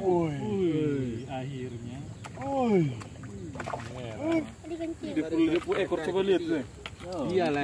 Wih, akhirnya. Dia puluh ekor, coba lihat tuh. Iyalah.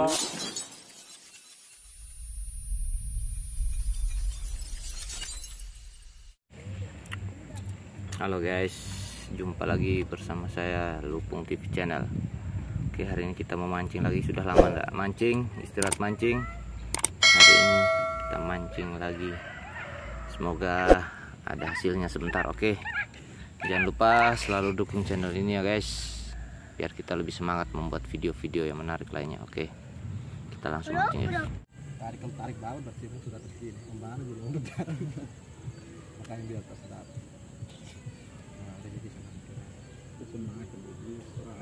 Halo guys, jumpa lagi bersama saya Lupung TV Channel. Oke, hari ini kita mau mancing lagi. Sudah lama nggak mancing, istirahat mancing. Hari ini kita mancing lagi. Semoga ada hasilnya sebentar. Oke, jangan lupa selalu dukung channel ini ya guys, biar kita lebih semangat membuat video-video yang menarik lainnya. Oke, kita langsung mancing ya. Tarik bawah berarti sudah terkini. Kembali jadi untuk makanya di atas dapat. Nah, ada jadi semangat kembali.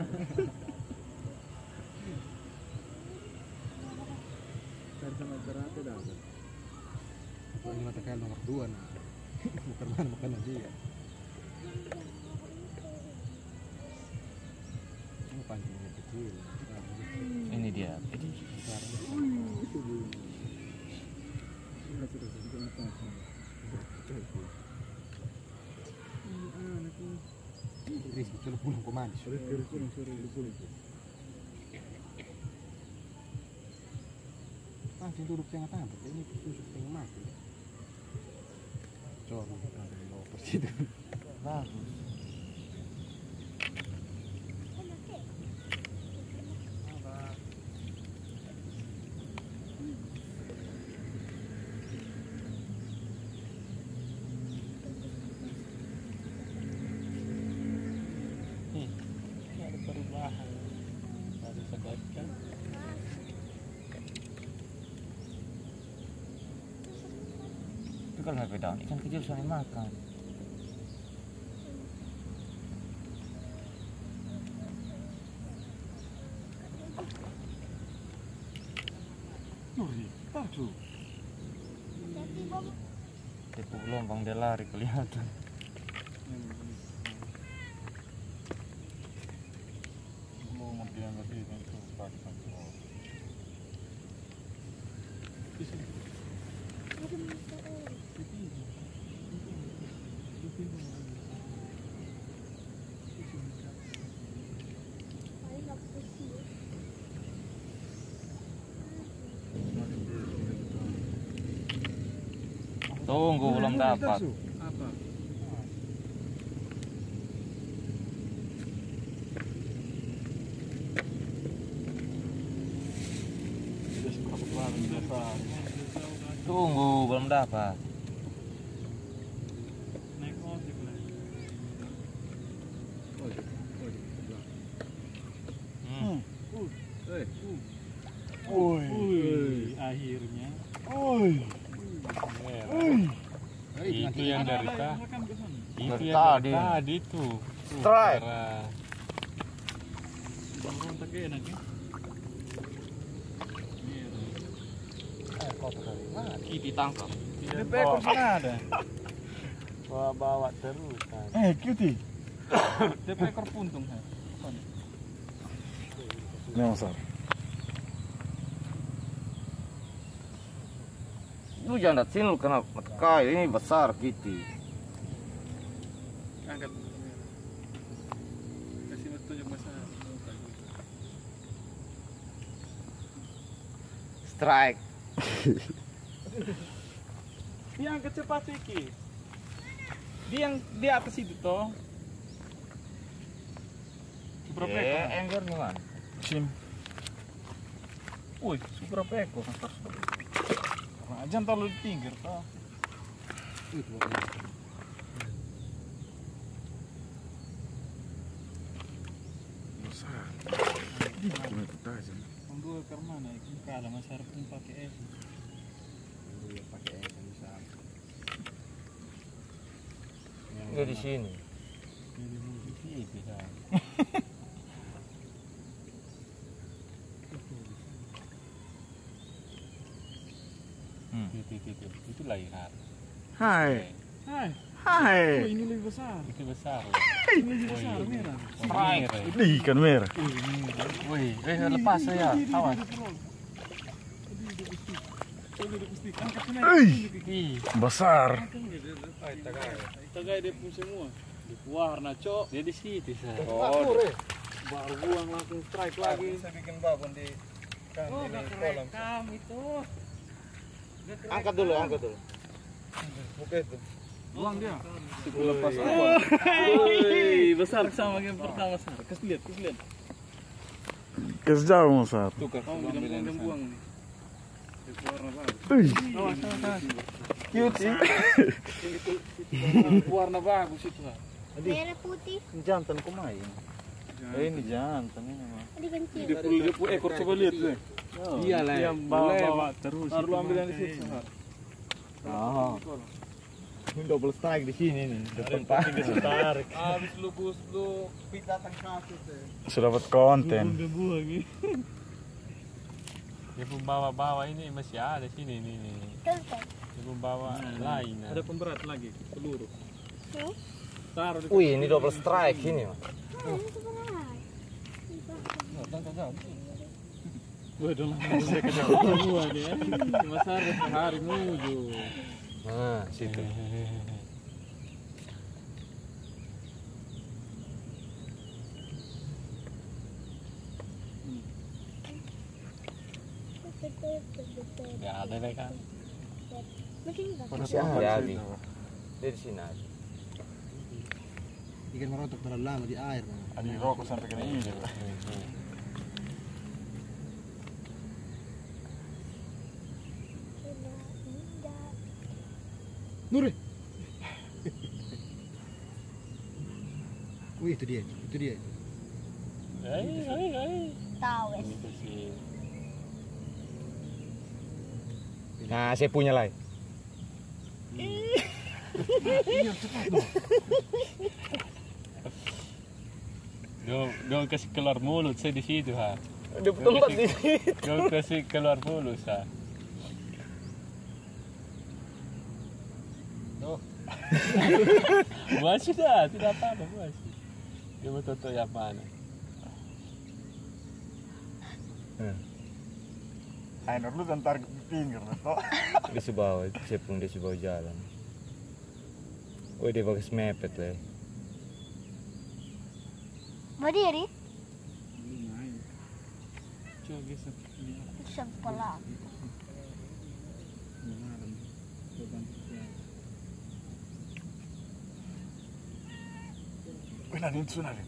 Sama berapa dapat? Ini mata kayak nomor 2 nah. Bukan mana makan dia. Ini pancingnya kecil. Ini dia. Rizky, coba pulang ke mana? Pancing duduk tengah-tengah, ini tusuk tengah mati. Coba ada yang bawa persis itu. Bagus. Ada perubahan. Ada segatkan. Itu kalau HP daun ikan kecil saling makan. Bagus. Itu gelombang dia lari kelihatan. Mau diangkat ini tuh pasang. Tunggu, belum dapat. Apa? Tunggu, belum dapat. Naik ojek lah. Wih, akhirnya. Itu yang dari tadi. Itu yang dari tadi tuh. Strike. Rontak enak ya. Ditangkap. Di ekor sana ada. Bawa terus. Cutie. Di ekor puntung. Nyosor. Lu jangan datang lu kena mata ini besar gitu. Angkat. Kasih petunjuk masalah. Strike. Dia angkat cepat Iki. Dia yang di atas itu toh. Berapa ekor? Engger gimana? Sim. Wih, berapa ekor? Nah, jangan terlalu di pinggir toh. Itu. Besar. Gimana kita aja? Dua ekor mana? Ini kalah Mas Arif pun pakai es. Iya pakai yang bisa. Enggak di sini. Ini musik sih bisa. Itu lahiran. Hai. Hai. Hai. Oh, ini lebih besar. Itu besar. Ini lebih besar merah. Strike. Ini ikan merah. Wih, lepas saya. Awas. Besar. Tagay dia pun semua. Di warna cok, dia di situ saya. Oh, Baru buang langsung strike lagi. saya bikin babon di Oh, ini gak kolam. kerekam itu. Angkat dulu. Buka itu. Buang dia. Lepas Woi, besar sama game pertama besar. Kes lihat. Kes jauh Masar. tukar. Kamu bilang buang nih. Di warna bagus. Cute sih. Warna bagus itu. Merah putih, Jantan kumain. Ini jantan ini mah. ada kencing. Dia pun ekor coba lihat deh. Iya lah. Yang bawa terus. Harus ambil yang di situ. Oh. Ini double strike di sini nih. Depan Pak. Tarik. Habis lu pita tang kasus deh. Sudah dapat konten. Buang ini. Dia pembawa ini masih ada sini nih. Tutup. Dia pembawa lain. Ada pemberat lagi, peluru. Tuh. Taruh di Wih, ini double strike ini. Oh, ini sebenarnya. Waduh, mereka jauh semua nih ya. Masar hari menuju. Nah, situ. Ya ada mereka. Mungkin enggak. Masih ada Abi. Dia di sini ada. Ikan merontok terlalu lama di air. Ada rokok sampai kena ini. Nuri. Wih, itu dia. Tawes. Ini tuh sih. Nah, saya punya lah. Dong kasih keluar mulut saya di situ ha. Ada tempat di sini. Dong kasih keluar mulut ha. Masih dah, tidak apa-apa masih. Dia betul-betul yang mana? Ayo lu dan tarik pinggir toh. Di sebelah, saya pun di sebelah jalan. Oh, dia bagus mepet lah. Berdiri, Coba gesek ini. sebelah. Wih, nanti itu nanti.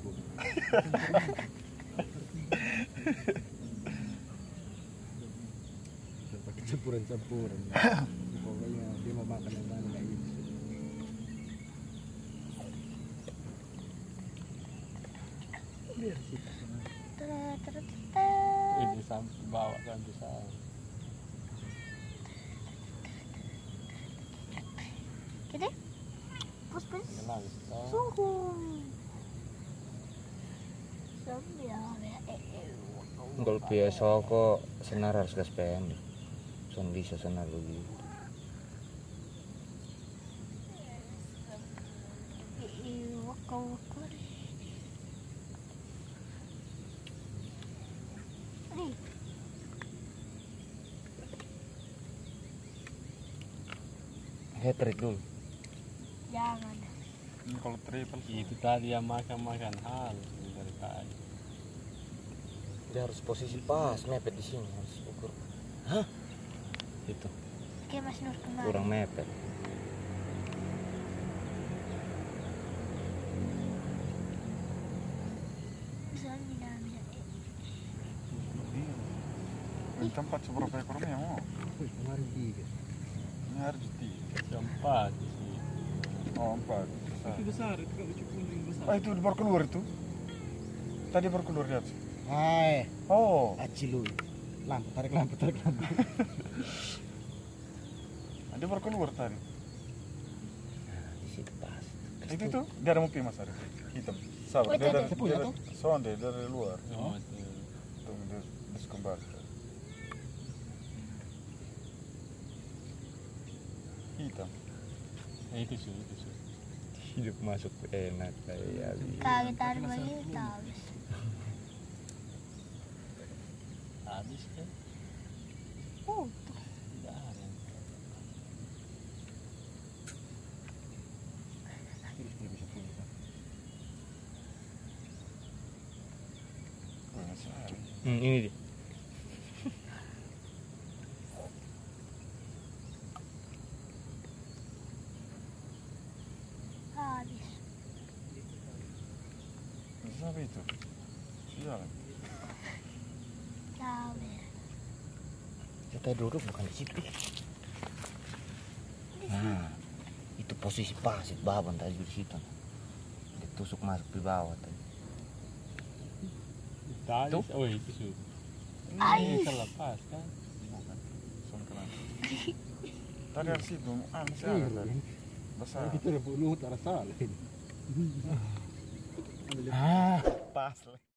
Pakai campuran. Pokoknya dia mau makan yang mana kayak gitu. Ini sampai bawa sampai sana. Gede. Pus. Tenang. Suhu. Kalau biasa kok senar harus gas pendek. Son bisa senar begitu. Hat-trick dulu. Jangan. Ini kalau triple Itu tadi yang makan hal dari tadi. Dia harus posisi pas, mepet di sini harus ukur. Hah? Itu Oke, Mas Nur kemana? kurang mepet. Bisa bisa. ini tempat seberapa ekornya mau? Wih, kemarin 3. Ini harus di. Sempat di sini. Oh, 4. Besar. Besar, itu kan lucu kuning besar. Oh, itu baru keluar itu. Tadi baru keluar lihat. Hai, Oh, acilu. Tarik lampu. dia baru keluar tadi. Di situ pas. Itu tuh, dia ada mungkin Mas Arif. Hitam. Sabar, dia dari sonde dari luar. Oh, itu. Tunggu dia diskembali. Hitam. Itu sih. Hidup masuk enak kayak Kaget tarik bayi tawes. Habis kan? Oh, Tidak Ini dia. Habis. Siapa itu? Siapa? Cabe. Kita duduk bukan di situ. Nah, itu posisi pas itu babon tadi di situ. Ditusuk masuk di bawah tadi. Tadi, Tuh. oh itu su. Ais. Ini terlepas kan. Songkeran. Tadi harus itu, masih ada tadi. Besar. Kita udah bunuh, tak salah ini. Pas.